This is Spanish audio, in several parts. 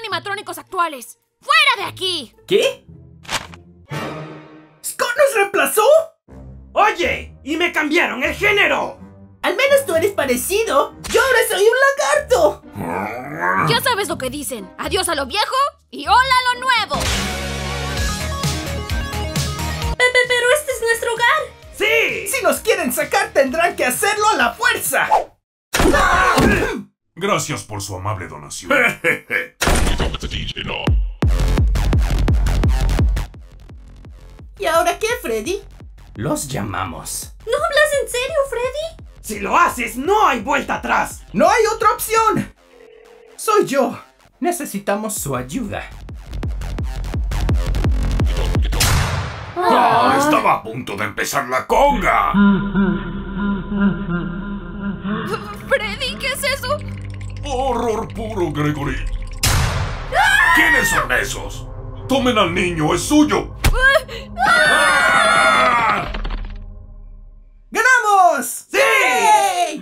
animatrónicos actuales. ¡Fuera de aquí! ¿Qué? ¿Scott nos reemplazó? ¡Oye! ¡Y me cambiaron el género! Al menos tú eres parecido. ¡Yo ahora soy un lagarto! Ya sabes lo que dicen. Adiós a lo viejo y hola a lo nuevo. Pero este es nuestro hogar. ¡Sí! Si nos quieren sacar, tendrán que hacerlo a la fuerza. Gracias por su amable donación. ¿Y ahora qué, Freddy? Los llamamos. ¿No hablas en serio, Freddy? ¡Si lo haces, no hay vuelta atrás! ¡No hay otra opción! Soy yo. Necesitamos su ayuda. Estaba a punto de empezar la conga. Freddy, ¿qué es eso? Horror puro, Gregory. ¿Quiénes son esos? Tomen al niño, es suyo. ¡Ganamos! ¡Sí! ¡Yay!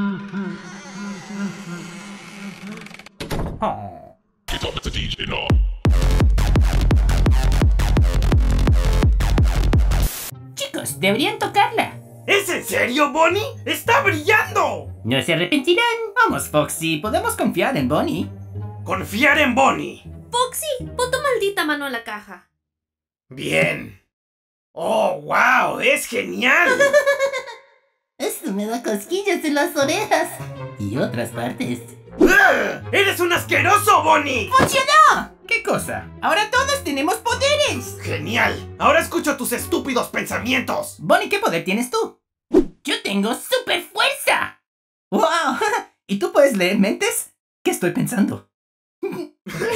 Chicos, deberían tocarla. ¿Es en serio, Bonnie? ¡Está brillando! No se arrepentirán. Vamos, Foxy, podemos confiar en Bonnie. Confiar en Bonnie. Foxy, pon tu maldita mano en la caja. Bien. ¡Oh, wow! ¡Es genial! Esto me da cosquillas en las orejas. Y otras partes. ¡Ugh! ¡Eres un asqueroso, Bonnie! ¡Funcionó! ¿Qué cosa? Ahora todos tenemos poderes. ¡Genial! Ahora escucho tus estúpidos pensamientos. Bonnie, ¿qué poder tienes tú? Yo tengo super fuerza. ¡Wow! ¿Y tú puedes leer mentes? ¿Qué estoy pensando? ¿En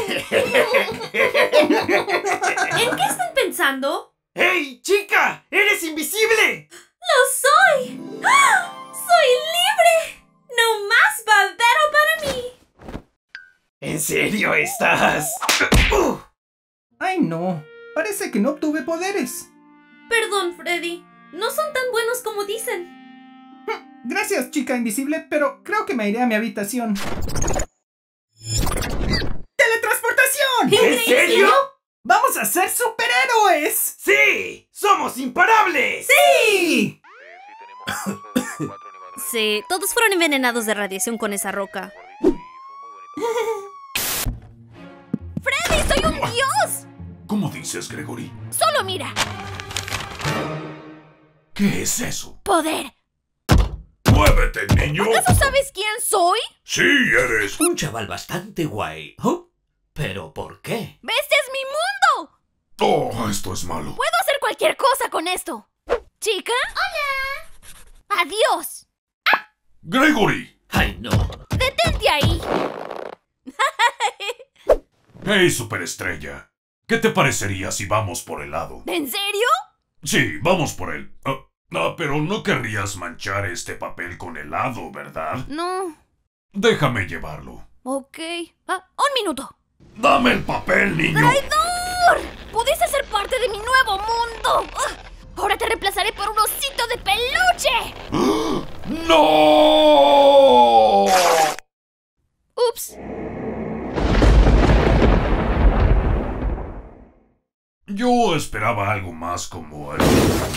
qué están pensando? ¡Hey, chica! ¡Eres invisible! ¡Lo soy! ¡Ah! ¡Soy libre! ¡No más barbero para mí! ¿En serio estás? Ay, no. Parece que no obtuve poderes. Perdón, Freddy. No son tan buenos como dicen. Gracias, chica invisible, pero creo que me iré a mi habitación. ¡Teletransportación! ¿En serio? ¡Vamos a ser superhéroes! ¡Sí! ¡Somos imparables! ¡Sí! Sí, todos fueron envenenados de radiación con esa roca. ¡Freddy, soy un dios! ¿Cómo dices, Gregory? Solo mira. ¿Qué es eso? Poder. ¡Muévete, niño! ¿Acaso sabes quién soy? Sí, eres. Un chaval bastante guay. ¿Oh? ¿Pero por qué? ¡Este es mi mundo! Oh, esto es malo. Puedo hacer cualquier cosa con esto. ¿Chica? ¡Hola! ¡Adiós! ¡Gregory! ¡Ay, no! ¡Detente ahí! Hey, superestrella. ¿Qué te parecería si vamos por helado? ¿En serio? Sí, vamos por él. Pero no querrías manchar este papel con helado, ¿verdad? No. Déjame llevarlo. Ok. Un minuto. ¡Dame el papel, niño! ¡Traidor! ¡Pudiste ser parte de mi nuevo mundo! Ahora te reemplazaré por un osito de peluche. ¡No! Ups. Yo esperaba algo más como el...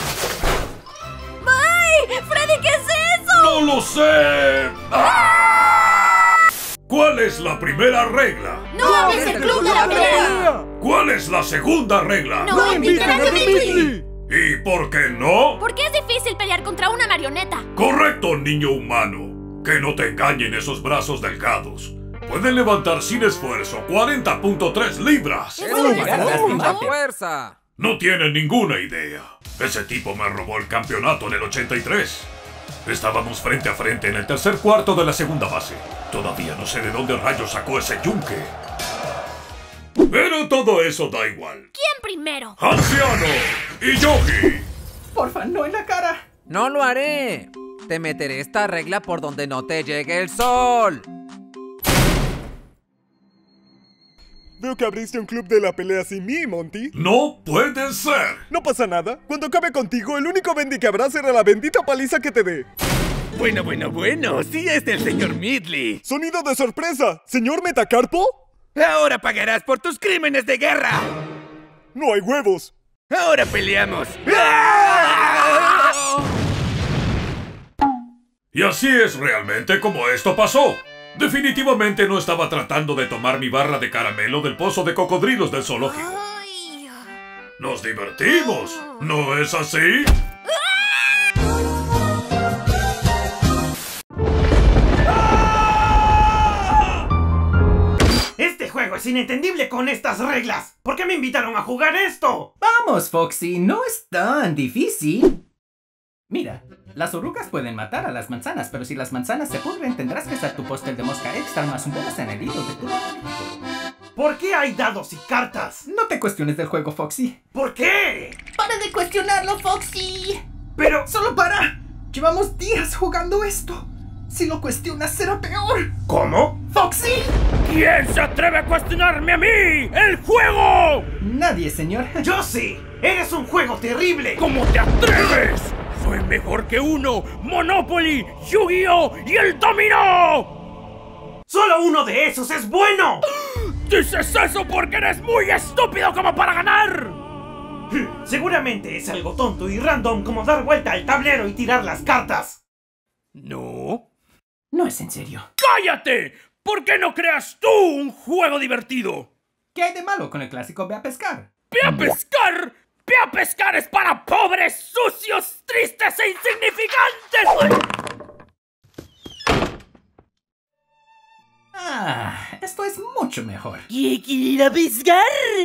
¡Ay! ¡Freddy, qué es eso! ¡No lo sé! ¡Ah! ¿Cuál es la primera regla? ¡No hables el club de la pelea! ¿Cuál es la segunda regla? ¡No inviten a Dimitri! ¿Y por qué no? Porque es difícil pelear contra una marioneta. Correcto, niño humano. Que no te engañen esos brazos delgados. Pueden levantar sin esfuerzo 40.3 libras. ¿Eso es ¡Mucha mucho? fuerza! No tienen ninguna idea. Ese tipo me robó el campeonato en el 83. Estábamos frente a frente en el tercer cuarto de la segunda base. Todavía no sé de dónde rayos sacó ese yunque. Pero todo eso da igual. ¿Quién primero? ¡Anciano! ¡Y Yogi! Porfa, no en la cara. ¡No lo haré! Te meteré esta regla por donde no te llegue el sol. Veo que abriste un club de la pelea sin mí, Monty. ¡No puede ser! No pasa nada. Cuando acabe contigo, el único bendy que habrá será la bendita paliza que te dé. Bueno. Sí es el señor Midley. ¡Sonido de sorpresa! ¿Señor Metacarpo? Ahora pagarás por tus crímenes de guerra. ¡No hay huevos! Ahora peleamos. Y así es realmente como esto pasó. Definitivamente no estaba tratando de tomar mi barra de caramelo del pozo de cocodrilos del zoológico. Ay. Nos divertimos, ¿no es así? Este juego es inentendible con estas reglas. ¿Por qué me invitaron a jugar esto? Vamos, Foxy, no es tan difícil. Mira, las orugas pueden matar a las manzanas, pero si las manzanas se pudren, tendrás que usar tu póster de mosca extra más un bonus añadido de tu ¿Por qué hay dados y cartas? No te cuestiones del juego, Foxy. ¿Por qué? ¡Para de cuestionarlo, Foxy! Pero... ¡Solo para! Llevamos días jugando esto. Si lo cuestionas, será peor. ¿Cómo? ¡Foxy! ¿Quién se atreve a cuestionarme a mí? ¡El juego! Nadie, señor. ¡Yo sí! ¡Eres un juego terrible! ¿Cómo te atreves? ¡Soy mejor que uno! ¡Monopoly, Yu-Gi-Oh! y el dominó! ¡Solo uno de esos es bueno! ¡Dices eso porque eres muy estúpido como para ganar! Seguramente es algo tonto y random como dar vuelta al tablero y tirar las cartas. No. No es en serio. ¡Cállate! ¿Por qué no creas tú un juego divertido? ¿Qué hay de malo con el clásico Ve a pescar? ¡Ve a pescar! ¡Ve a pescar es para pobres, sucios, tristes e insignificantes! Ah, esto es mucho mejor. ¿Quiere ir a pescar?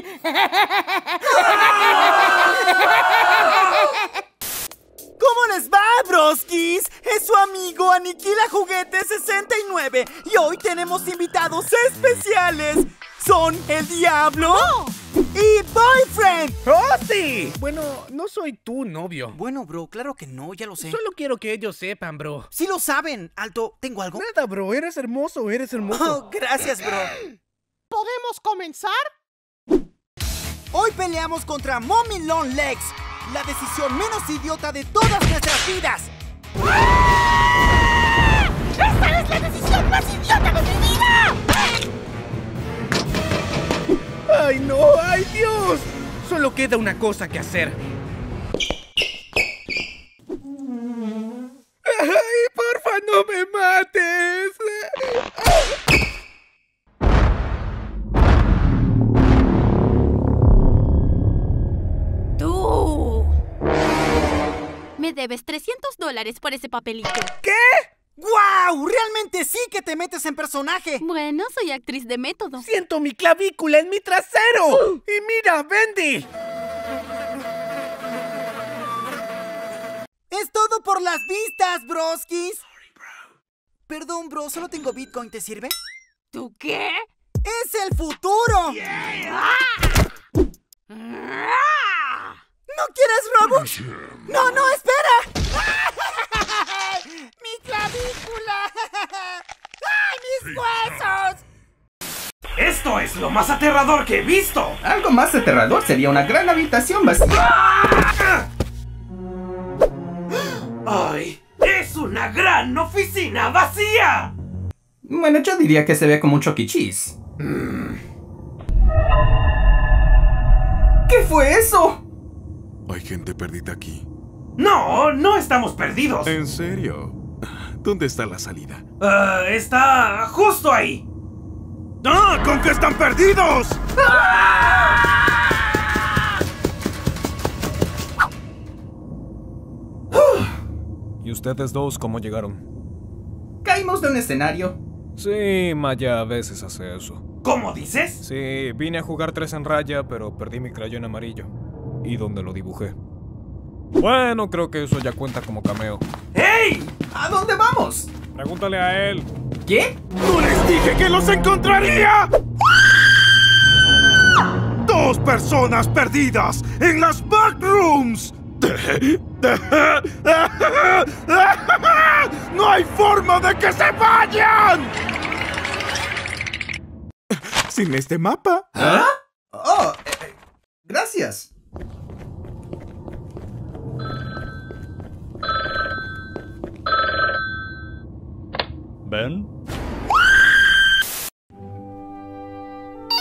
¿Cómo les va, broskis? Es su amigo Aniquila Juguete 69 y hoy tenemos invitados especiales. Son el Diablo y Boyfriend. ¡Oh, sí! Bueno, no soy tu novio. Bueno, bro, claro que no, ya lo sé. Solo quiero que ellos sepan, bro. Sí lo saben. Alto, ¿tengo algo? Nada, bro, eres hermoso, eres hermoso. Oh, gracias, bro. ¿Podemos comenzar? Hoy peleamos contra Mommy Long Legs, la decisión menos idiota de todas nuestras vidas. ¡Esta es la decisión más idiota de mi vida! ¡Ay, no! ¡Ay, Dios! Solo queda una cosa que hacer. ¡Ay, porfa, no me mates! ¡Tú! Me debes $300 por ese papelito. ¿Qué? ¡Guau! ¡Realmente sí que te metes en personaje! Bueno, soy actriz de método. ¡Siento mi clavícula en mi trasero! ¡Y mira, Bendy! ¡Es todo por las vistas, broskis! Perdón, bro, solo tengo Bitcoin, ¿te sirve? ¿Tú qué? ¡Es el futuro! ¿No quieres Robux? ¡No, no, espera! ¡Mi clavícula! ¡Ay, mis huesos! ¡Esto es lo más aterrador que he visto! Algo más aterrador sería una gran habitación vacía. ¡Ay! ¡Es una gran oficina vacía! Bueno, yo diría que se ve como un Chuck E. Cheese. ¿Qué fue eso? Hay gente perdida aquí. No, no estamos perdidos. ¿En serio? ¿Dónde está la salida? Está justo ahí. ¡Ah! ¿Con qué están perdidos? ¿Y ustedes dos cómo llegaron? Caímos de un escenario. Sí, Maya a veces hace eso. ¿Cómo dices? Sí, vine a jugar 3 en raya, pero perdí mi crayón amarillo. ¿Y dónde lo dibujé? Bueno, creo que eso ya cuenta como cameo. ¡Hey! ¿A dónde vamos? Pregúntale a él. ¿Qué? ¡No les dije que los encontraría! 2 personas perdidas en las backrooms. ¡No hay forma de que se vayan! Sin este mapa. ¿Ah? Oh, gracias. ¿Ven?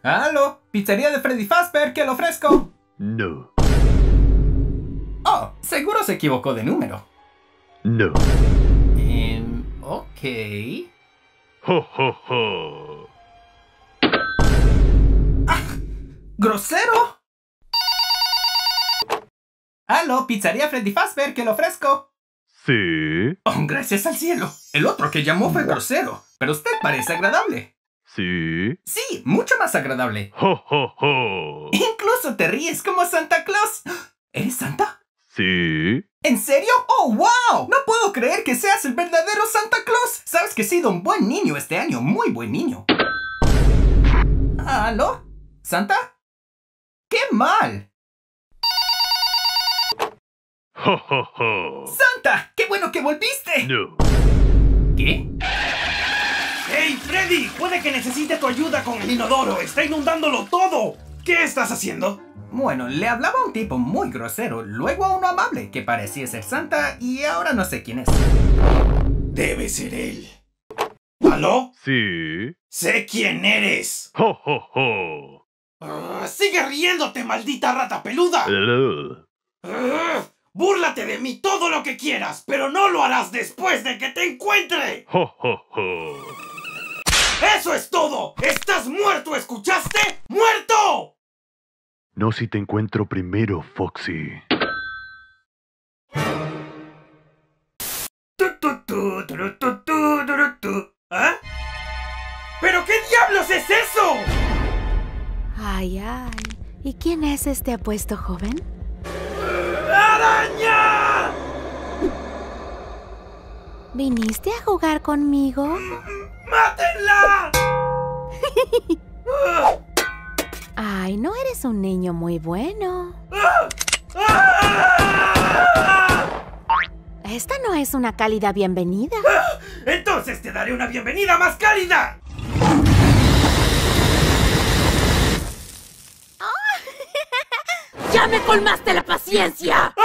¡Aló! Pizzería de Freddy Fazbear, ¿qué le ofrezco? No. Oh, seguro se equivocó de número. No. Ok. Ho, ho, ho. ¡Ah! ¡Grosero! ¡Aló! Pizzería Freddy Fazbear, ¿qué le ofrezco? Sí. Oh, gracias al cielo. El otro que llamó fue grosero, pero usted parece agradable. Sí. Sí, mucho más agradable. Ho, ho, ho. Incluso te ríes como Santa Claus. ¿Eres Santa? Sí. ¿En serio? ¡Oh, wow! No puedo creer que seas el verdadero Santa Claus. Sabes que he sido un buen niño este año, muy buen niño. ¿Aló? ¿Santa? ¡Qué mal! Ho, ho, ho. ¡Santa! ¡Qué bueno que volviste! No. ¿Qué? ¡Hey, Freddy! Puede que necesite tu ayuda con el inodoro. ¡Está inundándolo todo! ¿Qué estás haciendo? Bueno, le hablaba a un tipo muy grosero, luego a uno amable que parecía ser Santa y ahora no sé quién es. Debe ser él. ¿Aló? Sí. ¡Sé quién eres! Ho, ho, ho. ¡Sigue riéndote, maldita rata peluda! ¡Búrlate de mí todo lo que quieras, pero no lo harás después de que te encuentre! Ho, ho, ho. ¡Eso es todo! ¡Estás muerto! ¿Escuchaste? ¡Muerto! No si te encuentro primero, Foxy. ¿Ah? ¿Pero qué diablos es eso? Ay, ay. ¿Y quién es este apuesto joven? ¡Araña! ¿Viniste a jugar conmigo? ¡Mátenla! Ay, no eres un niño muy bueno. Esta no es una cálida bienvenida. Entonces te daré una bienvenida más cálida. ¡Ya me colmaste la paciencia!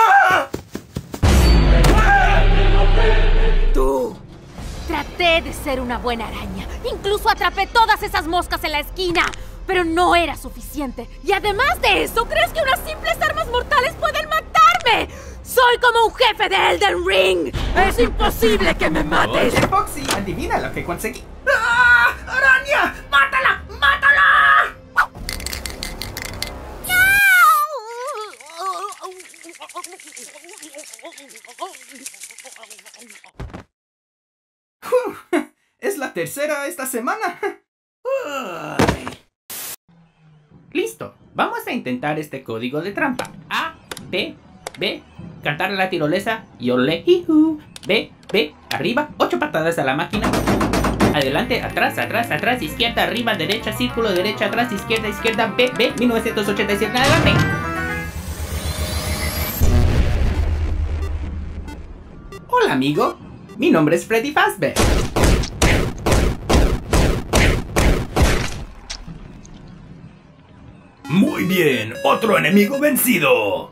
¡Tú! Traté de ser una buena araña. Incluso atrapé todas esas moscas en la esquina. Pero no era suficiente. Y además de eso, ¿crees que unas simples armas mortales pueden matarme? ¡Soy como un jefe de Elden Ring! ¡Es imposible que me mates! Oye, Foxy, adivina lo que conseguí. ¡Ah! ¡Araña! ¡Mátala! ¡Mátala! Es la tercera esta semana. Listo. Vamos a intentar este código de trampa. A, B, B. Cantar a la tirolesa. Yole, hihu. B, B. Arriba. 8 patadas a la máquina. Adelante, atrás, atrás, atrás. Izquierda, arriba, derecha, círculo, derecha, atrás, izquierda, izquierda. B, B. 1987. Adelante. Hola, amigo. Mi nombre es Freddy Fazbear. Muy bien, otro enemigo vencido.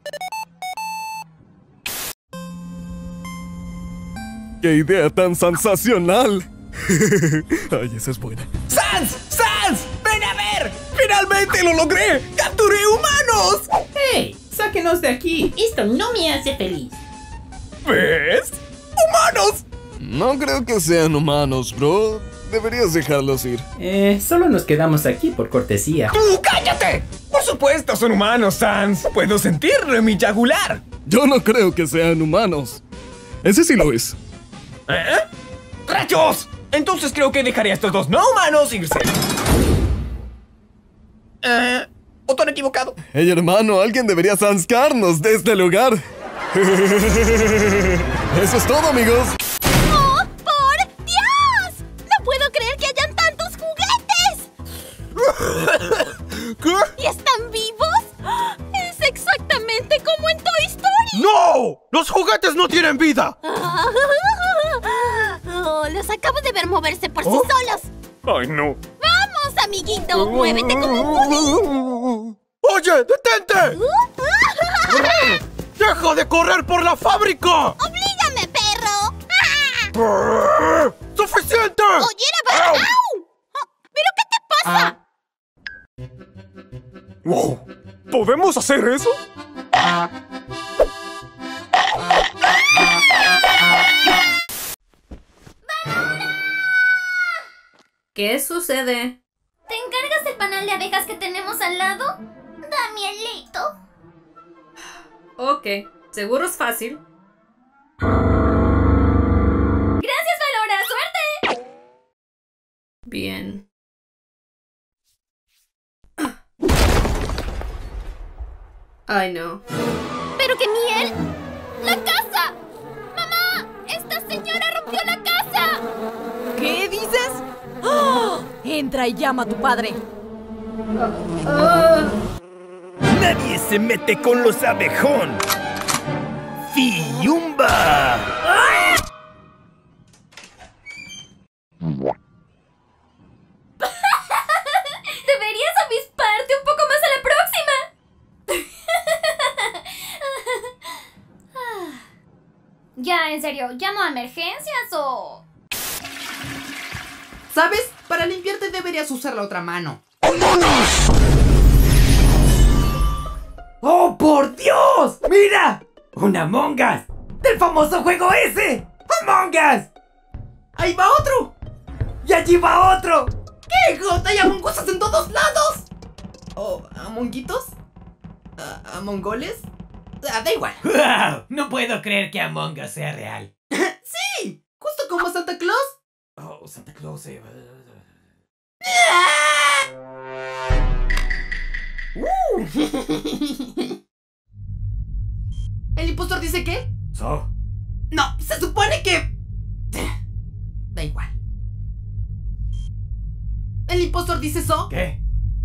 ¡Qué idea tan sensacional! Ay, esa es buena. ¡Sans! ¡Sans! ¡Ven a ver! ¡Finalmente lo logré! ¡Capturé humanos! ¡Hey! ¡Sáquenos de aquí! Esto no me hace feliz. ¿Ves? ¡Humanos! No creo que sean humanos, bro. Deberías dejarlos ir. Solo nos quedamos aquí por cortesía. ¡Tú cállate! Por supuesto son humanos, Sans. Puedo sentirlo en mi yagular. Yo no creo que sean humanos. Ese sí lo es. ¿Eh? ¡Rayos! Entonces creo que dejaré a estos dos no humanos irse. Botón equivocado. Hey, hermano, alguien debería sanscarnos de este lugar. Eso es todo, amigos. ¡Oh, por Dios! ¡No puedo creer que hayan tantos juguetes! ¿Qué? ¿Y están vivos? Es exactamente como en Toy Story. ¡No! ¡Los juguetes no tienen vida! Oh, los acabo de ver moverse por sí solos. ¡Ay, no! ¡Vamos, amiguito! ¡Muévete como Woody! ¡Oye, detente! ¡Deja de correr por la fábrica! ¡Oblígame, perro! ¡Suficiente! ¡Oye, ¡au! ¿Pero qué te pasa? Wow. ¿Podemos hacer eso? ¿Qué sucede? ¿Te encargas del panal de abejas que tenemos al lado? Da mielito. Ok, seguro es fácil. Gracias, Valora. ¡Suerte! Bien. Ay, no. ¡Pero qué miel! ¡La casa! ¡Mamá! ¡Esta señora rompió la casa! ¿Qué dices? ¡Oh! Entra y llama a tu padre. Nadie se mete con los abejón. ¡Fiumba! Deberías avisparte un poco más a la próxima. Ya, en serio, ¿llamo a emergencias o...? ¿Sabes? Para limpiarte deberías usar la otra mano. ¡Oh, por Dios! ¡Mira! ¡Un Among Us! ¡Del famoso juego ese! ¡Among Us! ¡Ahí va otro! ¡Y allí va otro! ¿Qué, Jota? ¿Hay Among Us en todos lados? ¿O Amonguitos? ¿Amongoles? Da igual. ¡Wow! No puedo creer que Among Us sea real. ¡Sí! Justo como Santa Claus. Oh, Santa Claus. ¿El impostor dice qué? No, se supone que... Da igual. ¿El impostor dice so? ¿Qué?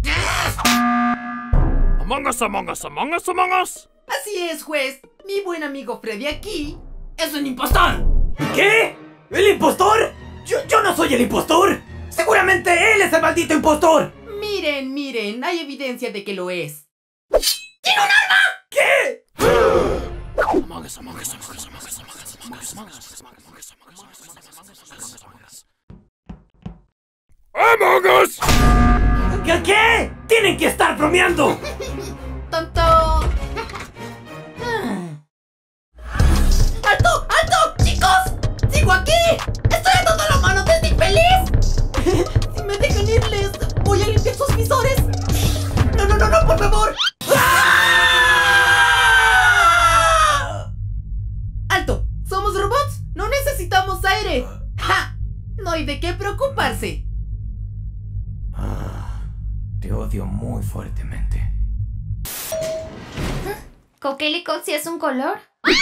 Among Us, Among Us, Among Us, Among Us. Así es, juez. Mi buen amigo Freddy aquí es un impostor. ¿Qué? ¿El impostor? Yo no soy el impostor. Seguramente él es el maldito impostor. Miren, hay evidencia de que lo es. ¡Tiene un arma! ¿Qué? Among Us, Among Us, Among Us, Among Us, Among Us, Among Us, Among Us, Among Us, Among Us. ¿Qué? ¡Tienen que estar bromeando! ¡Tonto! ¡Alto! ¡Alto! ¡Chicos! ¡Sigo aquí! ¡Estoy atando la mano desde infeliz! Si me dejan irles, voy a limpiar sus visores. ¡No, por favor! ¡Alto! ¿Somos robots? ¡No necesitamos aire! ¡Ja! No hay de qué preocuparse. Te odio muy fuertemente. ¿Coquelicot si es un color?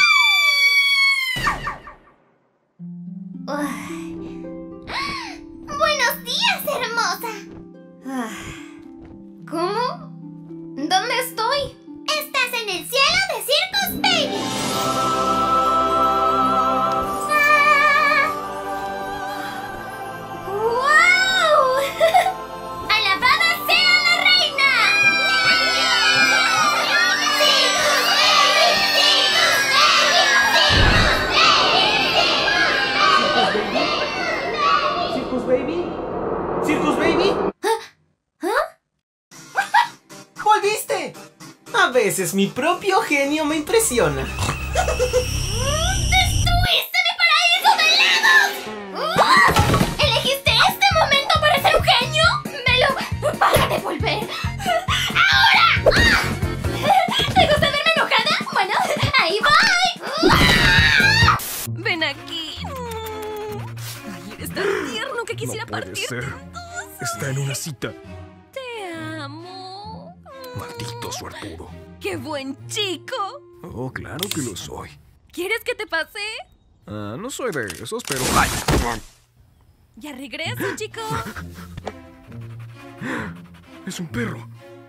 ¡Buenos días, hermosa! ¿Cómo? ¿Dónde estoy? ¡Estás en el cielo de Circus Baby! ¡Wow! ¡Alabada sea la reina! ¿Circus Baby? ¿Circus Baby? ¿Volviste? A veces mi propio genio me impresiona. ¡Destruiste mi paraíso de helados! ¿Elegiste este momento para ser un genio? ¡Me lo vas a devolver! ¡Ahora! ¿Te gusta verme enojada? Bueno, ahí voy. Ven aquí. Ay, eres tan tierno que quisiera partirte. Está en una cita. Te amo. Maldito suertudo. ¡Qué buen chico! Oh, claro que lo soy. ¿Quieres que te pase? No soy de esos, pero... ¡Ay! Ya regreso, chico. Es un perro.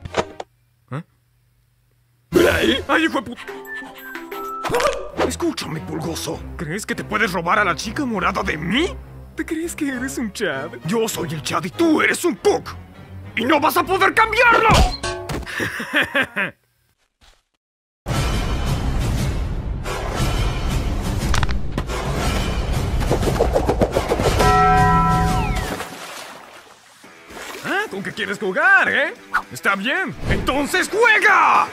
¿Mira ahí? ¡Ay, hijo de puta! Escúchame, pulgoso. ¿Crees que te puedes robar a la chica morada de mí? ¿Te crees que eres un Chad? Yo soy el Chad y tú eres un Puck. ¡Y no vas a poder cambiarlo! ¿Con qué quieres jugar, eh? Está bien. ¡Entonces juega!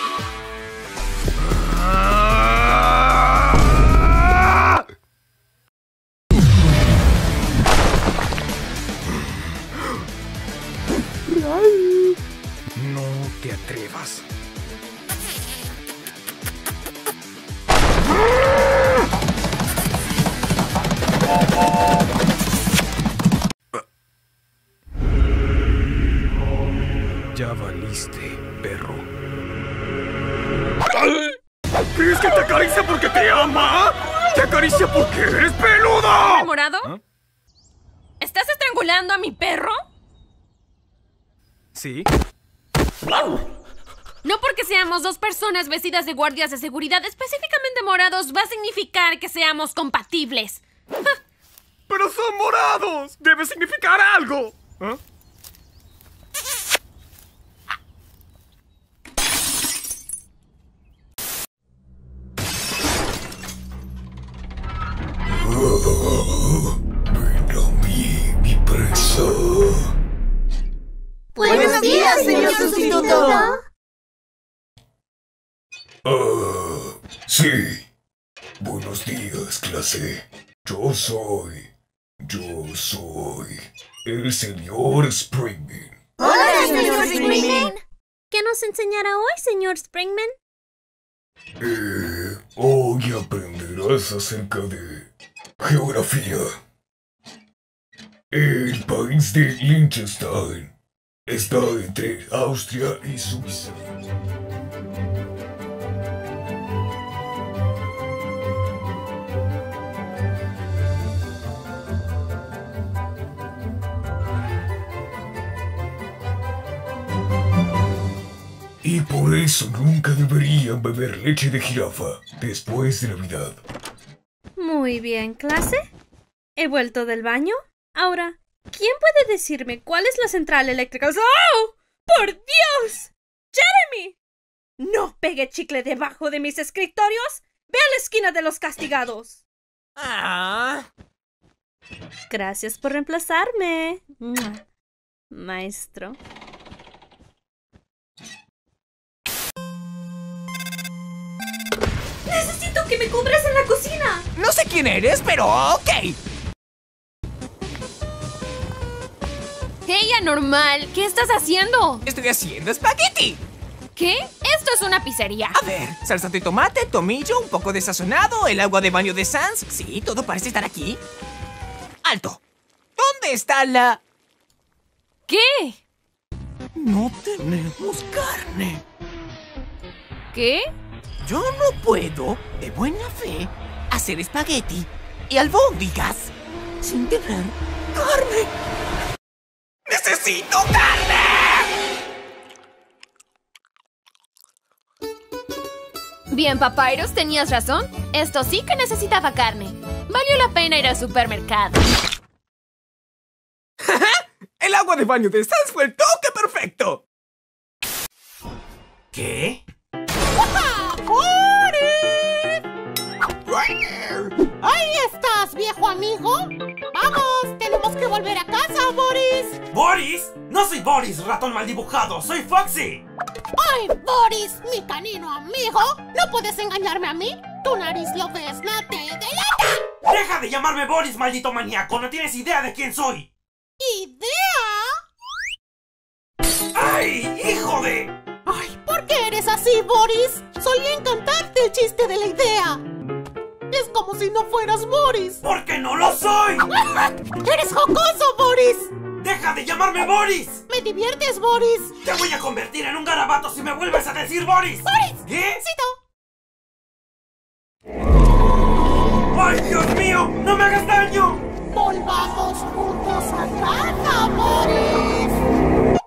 No te atrevas. Ya valiste, perro. ¿Crees que te acaricia porque te ama? ¿Te acaricia porque eres peludo? ¿Morado? ¿Ah? ¿Estás estrangulando a mi perro? Sí. No porque seamos dos personas vestidas de guardias de seguridad específicamente morados va a significar que seamos compatibles. ¡Pero son morados! ¡Debe significar algo! ¿Ah? Ven a mí, mi presa. Buenos días, señor sustituto. Sí. Buenos días, clase. Yo soy el señor Springman. Hola, señor Springman. ¿Qué nos enseñará hoy, señor Springman? Hoy aprenderás acerca de geografía. El país de Liechtenstein está entre Austria y Suiza. Y por eso nunca deberían beber leche de jirafa después de Navidad. Muy bien, clase. He vuelto del baño. Ahora, ¿quién puede decirme cuál es la central eléctrica? ¡Oh! ¡Por Dios! ¡Jeremy! ¡No pegue chicle debajo de mis escritorios! ¡Ve a la esquina de los castigados! Gracias por reemplazarme, maestro. Necesito que me cubras en la cocina. No sé quién eres, pero ok. ¡Hey, anormal! ¿Qué estás haciendo? Estoy haciendo espagueti. ¿Qué? Esto es una pizzería. A ver, salsa de tomate, tomillo, un poco de sazonado, el agua de baño de Sans. Sí, todo parece estar aquí. ¡Alto! ¿Dónde está la...? ¿Qué? No tenemos carne. ¿Qué? Yo no puedo, de buena fe, hacer espagueti y albóndigas sin tener carne. ¡Necesito carne! Bien, Papyrus, tenías razón. Esto sí que necesitaba carne. Valió la pena ir al supermercado. El agua de baño de Sans fue el toque perfecto. ¿Qué? ¡Ahí estás, viejo amigo! ¡Vamos! ¡Tenemos que volver a casa, Boris! ¿Boris? No soy Boris, ratón mal dibujado, soy Foxy. ¡Ay, Boris, mi canino amigo! ¿No puedes engañarme a mí? Tu nariz lo ves, no te delata. ¡Deja de llamarme Boris, maldito maníaco! ¡No tienes idea de quién soy! ¿Idea? ¡Ay, hijo de...! ¡Ay, ¿por qué eres así, Boris? Solía encantarte el chiste de la idea. Es como si no fueras Boris. ¡Porque no lo soy! ¡Eres jocoso, Boris! ¡Deja de llamarme Boris! ¡Me diviertes, Boris! ¡Te voy a convertir en un garabato si me vuelves a decir Boris! ¡Boris! ¿Qué? ¡Cito! ¡Ay, Dios mío! ¡No me hagas daño! ¡Volvamos juntos a casa, Boris!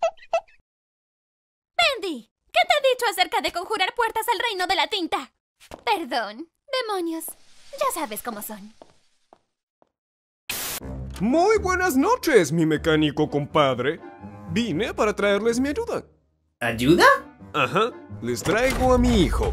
Bendy, ¿qué te he dicho acerca de conjurar puertas al reino de la tinta? Perdón, demonios. Ya sabes cómo son. Muy buenas noches, mi mecánico compadre. Vine para traerles mi ayuda. ¿Ayuda? Ajá, les traigo a mi hijo.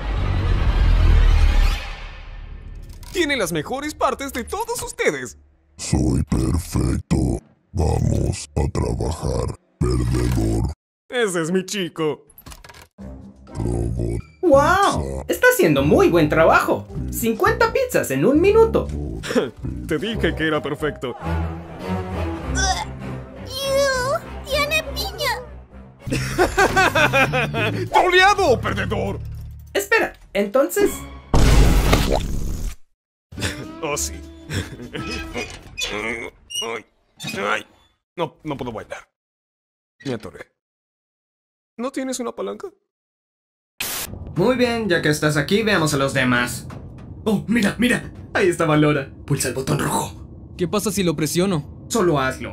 Tiene las mejores partes de todos ustedes. Soy perfecto. Vamos a trabajar, perdedor. Ese es mi chico. Robot. ¡Wow! Está haciendo muy buen trabajo. 50 pizzas en 1 minuto. Te dije que era perfecto. ¡Tiene piña! ¡Troleado, perdedor! Espera, entonces... Oh, sí. Ay. No puedo bailar. Me atoré. ¿No tienes una palanca? Muy bien, ya que estás aquí, veamos a los demás. Oh, mira, mira. Ahí está Valora. Pulsa el botón rojo. ¿Qué pasa si lo presiono? Solo hazlo.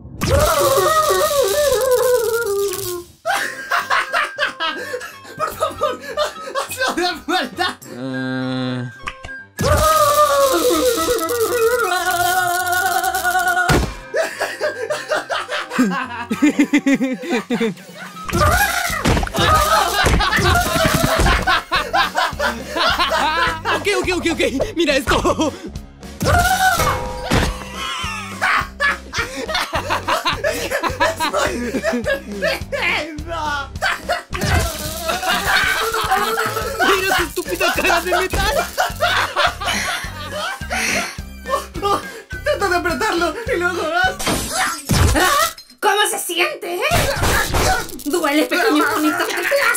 ¡Por favor! ¡Hazlo de vuelta! Ok. Mira esto. Mira su estúpida cara de metal. Trata de apretarlo y luego vas. ¿Cómo se siente? ¿Duele, pequeño bonito?